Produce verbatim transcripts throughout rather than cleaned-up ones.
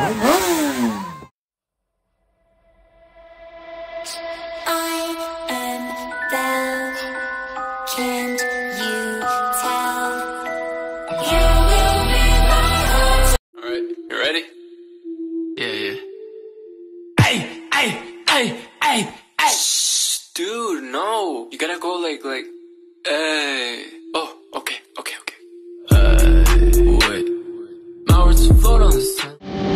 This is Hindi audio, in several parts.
Dude, no. You gotta go like, like, hey. Oh, okay, okay, okay. Uh, wait. My words float on the sun.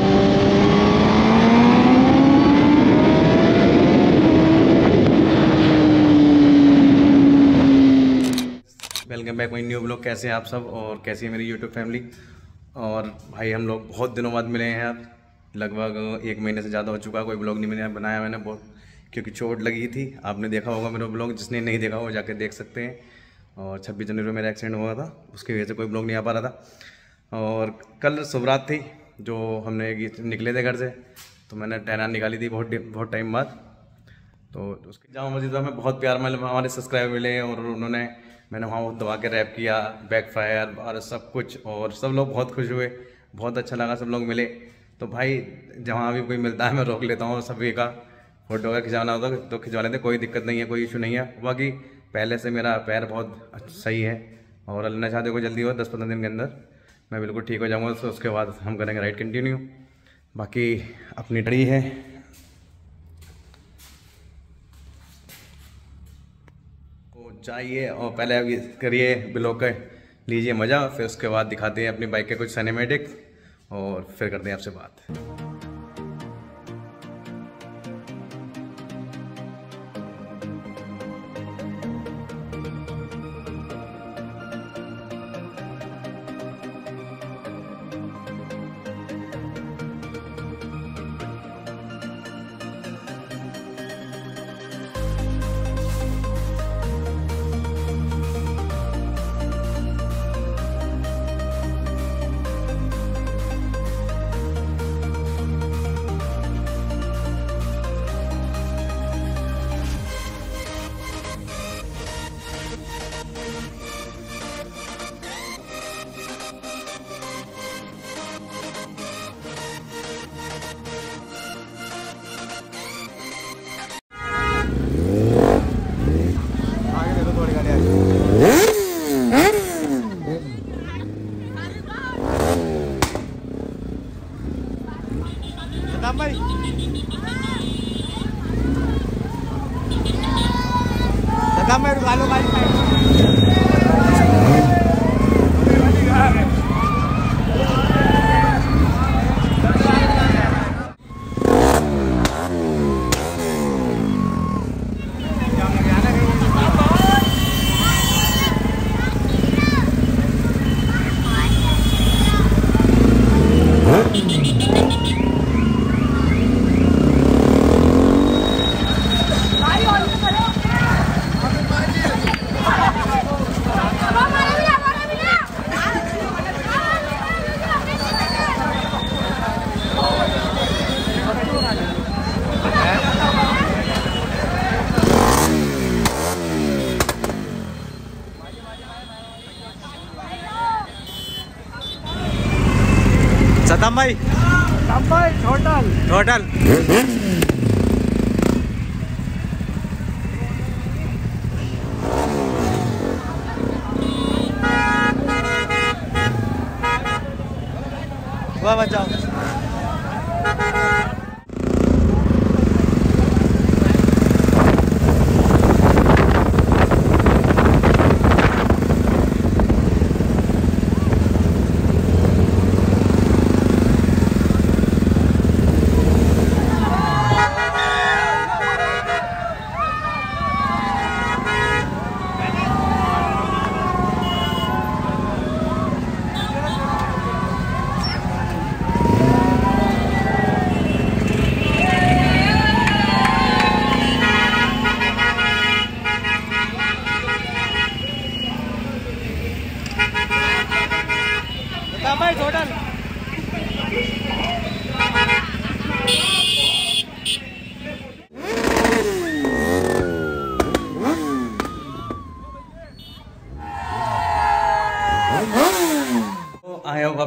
Welcome back my new blog. कैसे हैं आप सब और कैसी है मेरी यूट्यूब फैमिली। और भाई हम लोग बहुत दिनों बाद मिले हैं यार, लगभग एक महीने से ज़्यादा हो चुका। कोई ब्लॉग नहीं मैंने बनाया मैंने बहुत, क्योंकि चोट लगी थी। आपने देखा होगा मेरा ब्लॉग, जिसने नहीं देखा वो जाकर देख सकते हैं। और छब्बीस जनवरी में मेरा एक्सीडेंट हुआ था, उसकी वजह से कोई ब्लॉग नहीं आ पा रहा था। और कल शुभरात थी, जो हमने निकले थे घर से, तो मैंने टहना निकाली थी बहुत बहुत टाइम बाद। तो उसकी जामा मस्जिद में बहुत प्यार मतलब हमारे सब्सक्राइबर मिले, और उन्होंने मैंने वहाँ वो दबा के रैप किया, बैक फायर और सब कुछ, और सब लोग बहुत खुश हुए, बहुत अच्छा लगा, सब लोग मिले। तो भाई जहाँ भी कोई मिलता है मैं रोक लेता हूँ, सभी का फोटो अगर खिंचवाना होता तो खिंचवा लेते, कोई दिक्कत नहीं है, कोई इशू नहीं है। बाकी पहले से मेरा पैर बहुत सही है, और अल्लाह चाहते को जल्दी हो, दस पंद्रह दिन के अंदर मैं बिल्कुल ठीक हो जाऊँगा। तो उसके बाद हम करेंगे राइड कंटिन्यू। बाकी अपनी डरी है, तो जाइए और पहले अभी करिए ब्लॉग का, लीजिए मज़ा, फिर उसके बाद दिखाते हैं अपनी बाइक के कुछ सिनेमैटिक, और फिर करते हैं आपसे बात। भाई सदा मैं रुका लो गाड़ी सदाम भाई, सदाम भाई टोटल टोटल वाह बचाओ।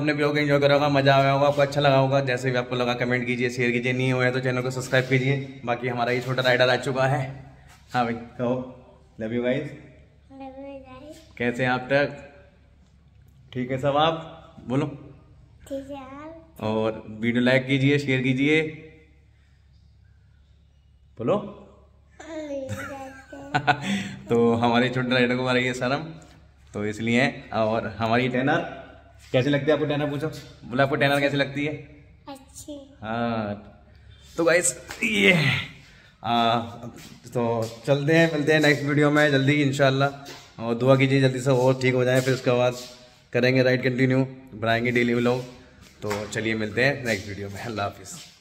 आपने ब्लॉग एंजॉय करा होगा, मजा आया होगा, आपको अच्छा लगा होगा। जैसे भी आपको लगा कमेंट कीजिए, शेयर कीजिए, नहीं हुआ है तो चैनल को सब्सक्राइब कीजिए। बाकी हमारा ये छोटा राइडर आ चुका है। हाँ भाई कहो लव यू गाइस। कैसे हैं आप तक? ठीक है सब, आप बोलो। ठीक है आप। और वीडियो लाइक कीजिए, शेयर कीजिए, बोलो। तो हमारे छोटे राइडर को आ रही है शर्म, तो इसलिए। और हमारी ट्रेनर कैसी लगती है आपको? ट्रेनर पूछो, बोला आपको ट्रेनर कैसी लगती है? अच्छी। हाँ तो गाइस ये आ, तो चलते हैं, मिलते हैं नेक्स्ट वीडियो में जल्दी इंशाल्लाह। और दुआ कीजिए जल्दी से और ठीक हो जाए, फिर उसके बाद करेंगे राइड कंटिन्यू, बनाएंगे डेली व्लॉग। तो चलिए मिलते हैं नेक्स्ट वीडियो में। अल्लाह हाफिज़।